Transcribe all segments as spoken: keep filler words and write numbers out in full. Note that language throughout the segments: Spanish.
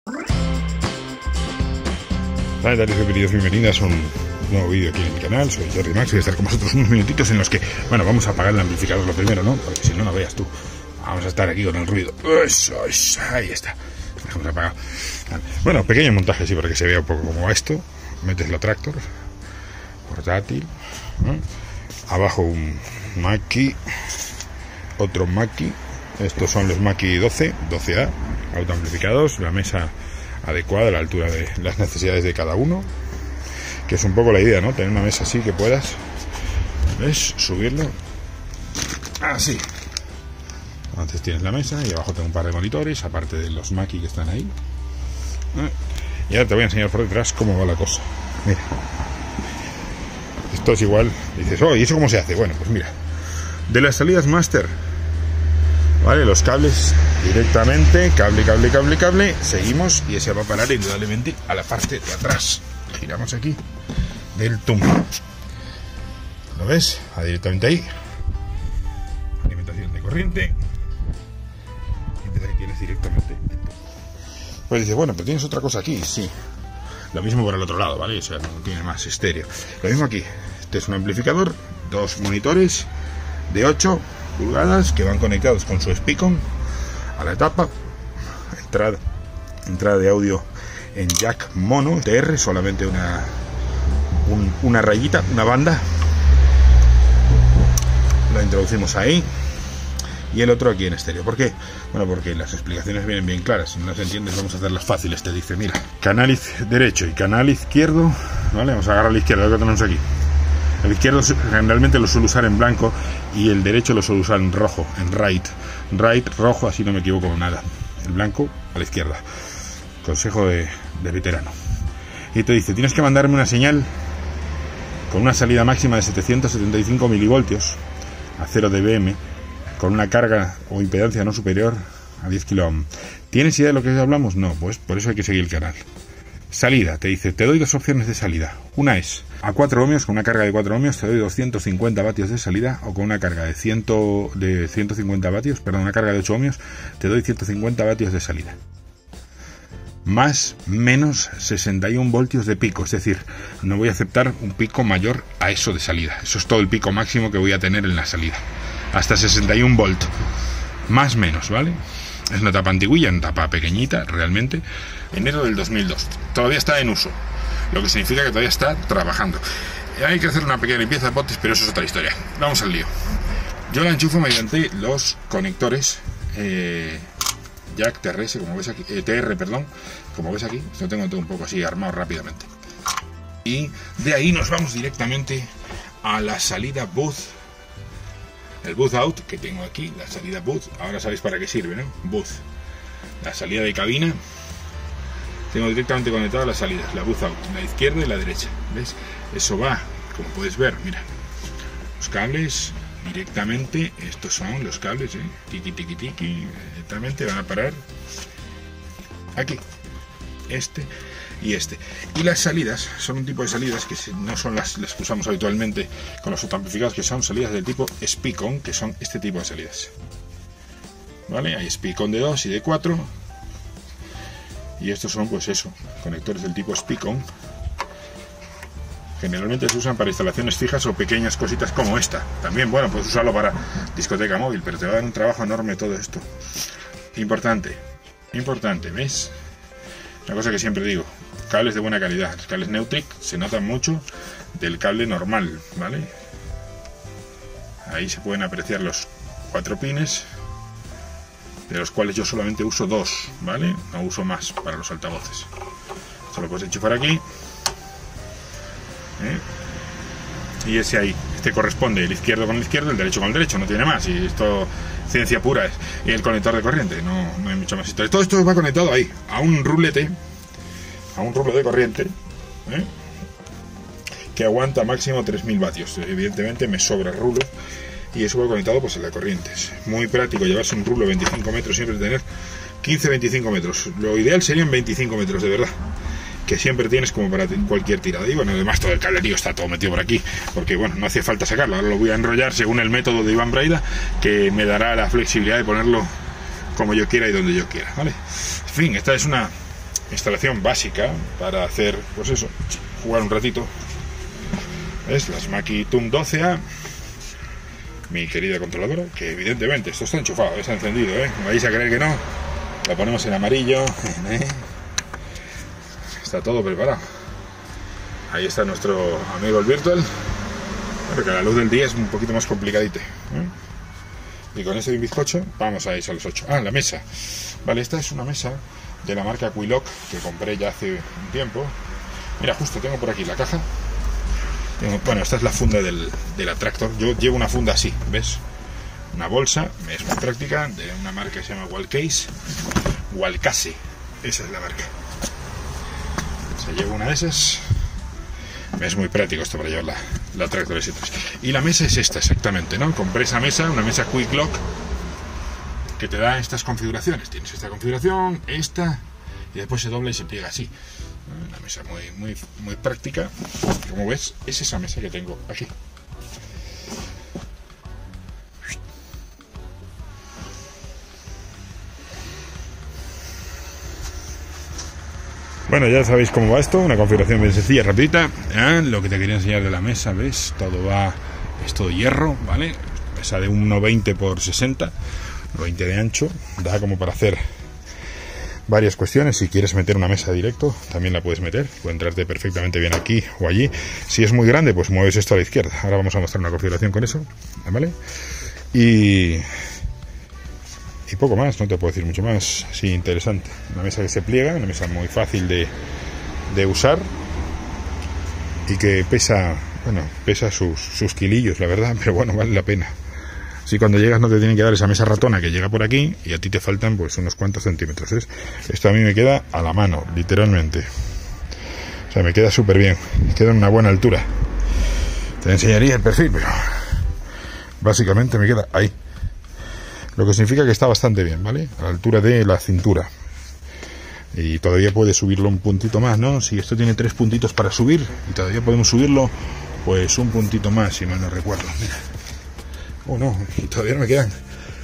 Hola, bienvenidos, bienvenidas a un nuevo vídeo aquí en el canal. Soy Jerry Max y voy a estar con vosotros unos minutitos en los que, bueno, vamos a apagar el amplificador lo primero, ¿no? Porque si no, no veas tú. Vamos a estar aquí con el ruido. Eso, eso, ahí está. Dejamos apagado. Bueno, pequeño montaje, sí, para que se vea un poco como va esto. Metes la tractor, portátil, ¿no? Abajo un Mackie, otro Mackie. Estos son los Mackie doce, doce A, autoamplificados, la mesa adecuada a la altura de las necesidades de cada uno, que es un poco la idea, ¿no? Tener una mesa así que puedas, ¿ves? Subirlo así. Entonces tienes la mesa y abajo tengo un par de monitores, aparte de los Mackie que están ahí. Y ahora te voy a enseñar por detrás cómo va la cosa. Mira, esto es igual. Dices, oh, ¿y eso cómo se hace? Bueno, pues mira, de las salidas master, vale, los cables directamente, cable, cable, cable, cable, seguimos y ese va a parar indudablemente a la parte de atrás. Giramos aquí del tubo. ¿Lo ves? Va directamente ahí. Alimentación de corriente. Y entonces ahí tienes directamente el tubo. Pues dices, bueno, pero tienes otra cosa aquí. Sí. Lo mismo por el otro lado, ¿vale? O sea, no tiene más estéreo. Lo mismo aquí. Este es un amplificador, dos monitores de ocho pulgadas que van conectados con su Speakon a la etapa, entrada, entrada de audio en jack mono T R, solamente una un, una rayita, una banda, lo introducimos ahí, y el otro aquí en estéreo. ¿Por qué? Bueno, porque las explicaciones vienen bien claras. Si no las entiendes, vamos a hacerlas fáciles. Te dice, mira, canal derecho y canal izquierdo, ¿vale? Vamos a agarrar la izquierda, lo que tenemos aquí. El izquierdo generalmente lo suelo usar en blanco y el derecho lo suelo usar en rojo, en right. Right, rojo, así no me equivoco con nada. El blanco a la izquierda. Consejo de, de veterano. Y te dice, tienes que mandarme una señal con una salida máxima de setecientos setenta y cinco milivoltios a cero dBm, con una carga o impedancia no superior a diez kilo ohms. ¿Tienes idea de lo que hablamos? No, pues por eso hay que seguir el canal. Salida, te dice, te doy dos opciones de salida. Una es a cuatro ohmios, con una carga de cuatro ohmios te doy doscientos cincuenta vatios de salida, o con una carga de, cien, de ciento cincuenta vatios, perdón, una carga de ocho ohmios, te doy ciento cincuenta vatios de salida. Más, menos sesenta y un voltios de pico, es decir, no voy a aceptar un pico mayor a eso de salida. Eso es todo el pico máximo que voy a tener en la salida. Hasta sesenta y un volt. Más, menos, ¿vale? Es una tapa antiguilla, una tapa pequeñita, realmente. Enero del dos mil dos. Todavía está en uso, lo que significa que todavía está trabajando. Hay que hacer una pequeña limpieza de botes, pero eso es otra historia. Vamos al lío. Yo la enchufo mediante los conectores eh, jack T R S, como ves aquí, eh, T R, perdón, como ves aquí. Lo tengo todo un poco así armado rápidamente. Y de ahí nos vamos directamente a la salida booth. El booth out que tengo aquí, la salida booth, ahora sabéis para qué sirve, ¿no? Booth, la salida de cabina, tengo directamente conectadas las salidas, la booth out, la izquierda y la derecha, ¿ves? Eso va, como puedes ver, mira, los cables directamente, estos son los cables, ¿eh? Tiki, tiki, tiki, directamente van a parar aquí, este y este. Y las salidas son un tipo de salidas que no son las, las que usamos habitualmente con los autoamplificados, que son salidas del tipo Speakon, que son este tipo de salidas, ¿vale? Hay Speakon de dos y de cuatro, y estos son, pues eso, conectores del tipo Speakon. Generalmente se usan para instalaciones fijas o pequeñas cositas como esta. También, bueno, puedes usarlo para discoteca móvil, pero te va a dar un trabajo enorme todo esto. Importante, importante, ¿ves? Una cosa que siempre digo, cables de buena calidad. Los cables Neutric se notan mucho del cable normal, ¿vale? Ahí se pueden apreciar los cuatro pines, de los cuales yo solamente uso dos, ¿vale? No uso más para los altavoces. Esto lo puedes enchufar aquí, ¿eh? Y ese ahí, este corresponde el izquierdo con el izquierdo, el derecho con el derecho, no tiene más. Y esto, ciencia pura es. Y el conector de corriente, no, no hay mucho más historia. Todo esto va conectado ahí, a un rulete, a un rulo de corriente, ¿eh? Que aguanta máximo tres mil vatios. Evidentemente me sobra el rulo y eso va conectado pues en la corriente. Es muy práctico llevarse un rulo veinticinco metros, siempre tener quince a veinticinco metros. Lo ideal serían veinticinco metros, de verdad, que siempre tienes como para cualquier tirada. Y bueno, además todo el cablerío está todo metido por aquí, porque bueno, no hace falta sacarlo. Ahora lo voy a enrollar según el método de Iván Braida, que me dará la flexibilidad de ponerlo como yo quiera y donde yo quiera, ¿vale? En fin, esta es una instalación básica para hacer, pues eso, jugar un ratito. Es la Makitum doce A, mi querida controladora, que evidentemente esto está enchufado, está encendido, ¿eh? No vais a creer que no. La ponemos en amarillo, ¿eh? Está todo preparado. Ahí está nuestro amigo el Virtual, porque a la luz del día es un poquito más complicadito, ¿eh? Y con este de un bizcocho vamos a ir a los ocho. Ah, la mesa. Vale, esta es una mesa de la marca Quiloc que compré ya hace un tiempo. Mira, justo tengo por aquí la caja. Tengo, bueno, esta es la funda del, del Attractor. Yo llevo una funda así, ¿ves? Una bolsa, es muy práctica, de una marca que se llama Wallcase. Wallcase, esa es la marca. Se lleva una de esas. Es muy práctico esto para llevar la, la Attractor S tres. Y la mesa es esta exactamente, ¿no? Compré esa mesa, una mesa Quick Lock, que te da estas configuraciones. Tienes esta configuración, esta, y después se dobla y se pliega así. Una mesa muy, muy, muy práctica. Como ves, es esa mesa que tengo aquí. Bueno, ya sabéis cómo va esto, una configuración bien sencilla, rapidita. ¿eh? Lo que te quería enseñar de la mesa, ¿ves? Todo va, es todo hierro, ¿vale? Mesa de uno veinte por sesenta, uno veinte de ancho, da como para hacer varias cuestiones. Si quieres meter una mesa directo, también la puedes meter, puede entrarte perfectamente bien aquí o allí. Si es muy grande, pues mueves esto a la izquierda. Ahora vamos a mostrar una configuración con eso, ¿vale? Y... y poco más, no te puedo decir mucho más. Sí, interesante. Una mesa que se pliega, una mesa muy fácil de, de usar y que pesa, bueno, pesa sus, sus kilillos, la verdad, pero bueno, vale la pena. Si cuando llegas no te tienen que dar esa mesa ratona que llega por aquí y a ti te faltan pues unos cuantos centímetros. ¿eh? Esto a mí me queda a la mano, literalmente. O sea, me queda súper bien, queda en una buena altura. Te enseñaría el perfil, pero básicamente me queda ahí. Lo que significa que está bastante bien, ¿vale? A la altura de la cintura. Y todavía puede subirlo un puntito más, ¿no? Si esto tiene tres puntitos para subir, y todavía podemos subirlo, pues un puntito más, si mal no recuerdo. Mira. Oh, no, y todavía no me quedan.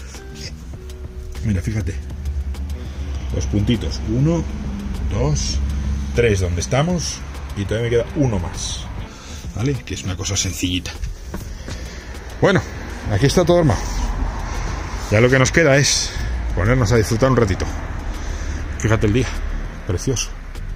Mira, fíjate. Los puntitos. Uno, dos, tres donde estamos, y todavía me queda uno más. ¿Vale? Que es una cosa sencillita. Bueno, aquí está todo armado. Ya lo que nos queda es ponernos a disfrutar un ratito. Fíjate el día, precioso.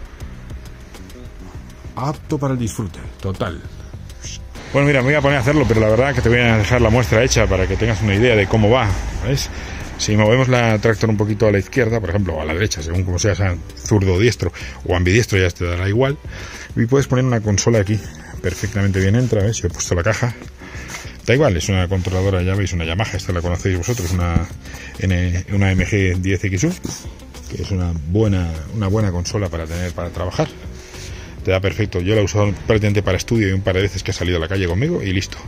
Apto para el disfrute, total. Bueno, mira, me voy a poner a hacerlo, pero la verdad que te voy a dejar la muestra hecha para que tengas una idea de cómo va, ¿ves? Si movemos la Tractor un poquito a la izquierda, por ejemplo, o a la derecha, según como seas, zurdo o diestro, o ambidiestro, ya te dará igual. Y puedes poner una consola aquí, perfectamente bien entra, ¿ves? Yo he puesto la caja. Da igual, es una controladora, ya veis, una Yamaha, esta la conocéis vosotros, una, una M G diez X U, que es una buena, una buena consola para tener para trabajar. Te da perfecto. Yo la he usado prácticamente para estudio y un par de veces que ha salido a la calle conmigo y listo.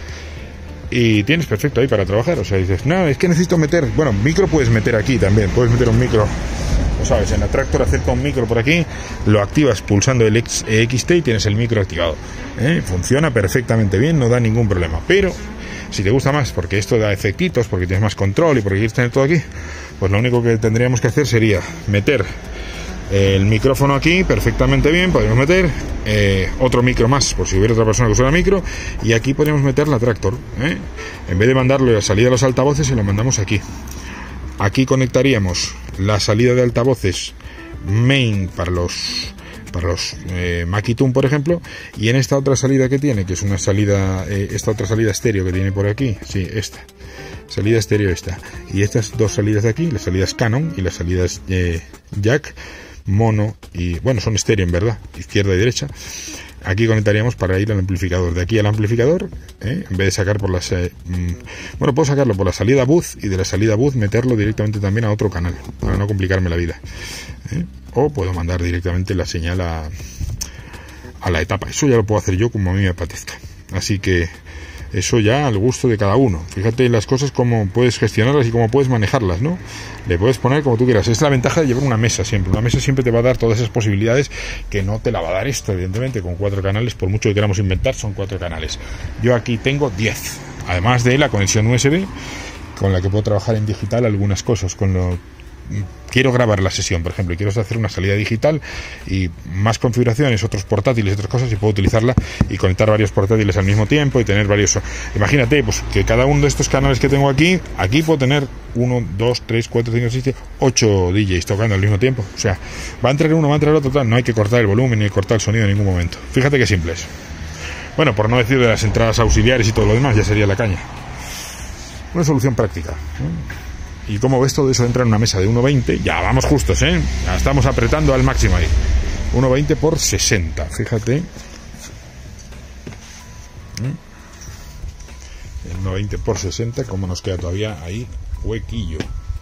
Y tienes perfecto ahí para trabajar. O sea, dices, no, es que necesito meter, bueno, micro puedes meter aquí también, puedes meter un micro, lo sabes, en la Tractor acerca un micro por aquí, lo activas pulsando el X T y tienes el micro activado. ¿Eh? Funciona perfectamente bien, no da ningún problema. Pero si te gusta más, porque esto da efectitos, porque tienes más control y porque quieres tener todo aquí, pues lo único que tendríamos que hacer sería meter el micrófono aquí perfectamente bien. Podemos meter eh, otro micro más por si hubiera otra persona que usa micro, y aquí podemos meter la Tractor, ¿eh? En vez de mandarlo a la salida de los altavoces, se lo mandamos aquí. Aquí conectaríamos la salida de altavoces main para los para los eh, Makitum, por ejemplo, y en esta otra salida que tiene, que es una salida, eh, esta otra salida estéreo que tiene por aquí, sí, esta salida estéreo, esta, y estas dos salidas de aquí, las salidas Canon y las salidas eh, jack, mono, y bueno, son estéreo en verdad, izquierda y derecha. Aquí conectaríamos para ir al amplificador. De aquí al amplificador, ¿eh? En vez de sacar por las... Eh, mmm, bueno, puedo sacarlo por la salida bus, y de la salida bus meterlo directamente también a otro canal, para no complicarme la vida. ¿Eh? O puedo mandar directamente la señal a, a la etapa. Eso ya lo puedo hacer yo como a mí me apetezca. Así que eso ya al gusto de cada uno. Fíjate las cosas, cómo puedes gestionarlas y cómo puedes manejarlas, ¿no? Le puedes poner como tú quieras. Es la ventaja de llevar una mesa siempre. Una mesa siempre te va a dar todas esas posibilidades que no te la va a dar esto, evidentemente. Con cuatro canales, por mucho que queramos inventar, son cuatro canales. Yo aquí tengo diez. Además de la conexión U S B, con la que puedo trabajar en digital algunas cosas, con lo quiero grabar la sesión, por ejemplo, y quiero hacer una salida digital y más configuraciones, otros portátiles y otras cosas, y puedo utilizarla y conectar varios portátiles al mismo tiempo y tener varios... Imagínate, pues que cada uno de estos canales que tengo aquí, aquí puedo tener uno, dos, tres, cuatro, cinco, seis, ocho D Js tocando al mismo tiempo. O sea, va a entrar uno, va a entrar otro, tal. No hay que cortar el volumen ni cortar el sonido en ningún momento. Fíjate qué simple es. Bueno, por no decir de las entradas auxiliares y todo lo demás, ya sería la caña. Una solución práctica, ¿no? Y como ves, todo eso entra en una mesa de uno veinte. Ya vamos justos, ¿eh? Ya estamos apretando al máximo ahí. uno veinte por sesenta, fíjate. El uno veinte por sesenta, como nos queda todavía ahí huequillo.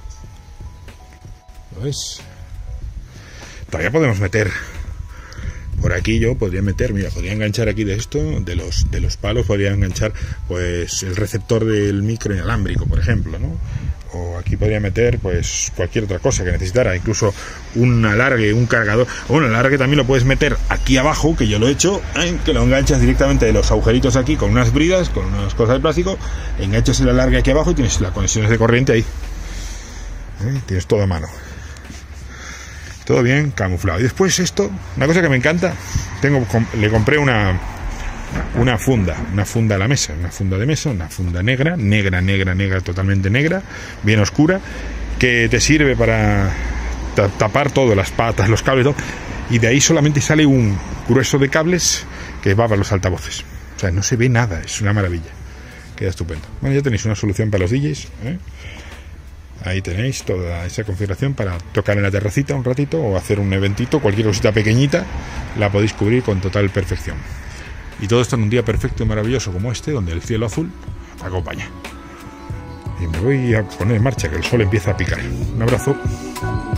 ¿Lo ves? Todavía podemos meter... Por aquí yo podría meter, mira, podría enganchar aquí de esto, de los de los palos, podría enganchar pues el receptor del micro inalámbrico, por ejemplo, ¿no? O aquí podría meter pues cualquier otra cosa que necesitara, incluso un alargue, un cargador. Bueno, el alargue también lo puedes meter aquí abajo, que yo lo he hecho, ¿eh? Que lo enganchas directamente de los agujeritos aquí con unas bridas, con unas cosas de plástico, enganchas el alargue aquí abajo y tienes las conexiones de corriente ahí. ¿Eh? Tienes todo a mano. Todo bien camuflado. Y después esto, una cosa que me encanta, tengo, le compré una una funda, una funda a la mesa, una funda de mesa, una funda negra, negra, negra, negra, totalmente negra, bien oscura, que te sirve para tapar todo, las patas, los cables, todo, y de ahí solamente sale un grueso de cables que va para los altavoces. O sea, no se ve nada, es una maravilla. Queda estupendo. Bueno, ya tenéis una solución para los D Js, ¿eh? Ahí tenéis toda esa configuración para tocar en la terracita un ratito o hacer un eventito, cualquier cosita pequeñita, la podéis cubrir con total perfección. Y todo esto en un día perfecto y maravilloso como este, donde el cielo azul acompaña. Y me voy a poner en marcha, que el sol empieza a picar. Un abrazo.